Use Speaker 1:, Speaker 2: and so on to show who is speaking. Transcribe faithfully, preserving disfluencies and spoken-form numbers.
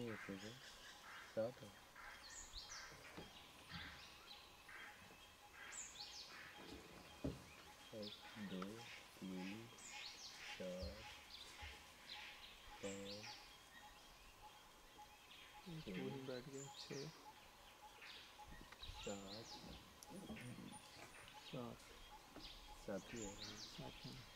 Speaker 1: ऐसे से सात है। एक दो तीन चार पाँच
Speaker 2: पूरी बैठ गया छः
Speaker 1: सात
Speaker 2: सात
Speaker 1: सात ही है।
Speaker 2: सात है।